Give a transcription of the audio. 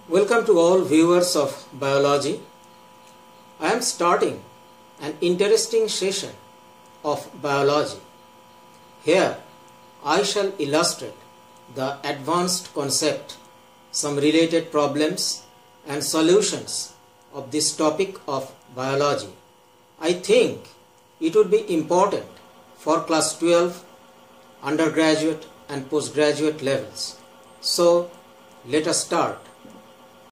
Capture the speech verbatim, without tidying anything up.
Welcome to all viewers of biology. I am starting an interesting session of biology. Here I shall illustrate the advanced concept, some related problems and solutions of this topic of biology. I think it would be important for class twelve, undergraduate and postgraduate levels. So let us start.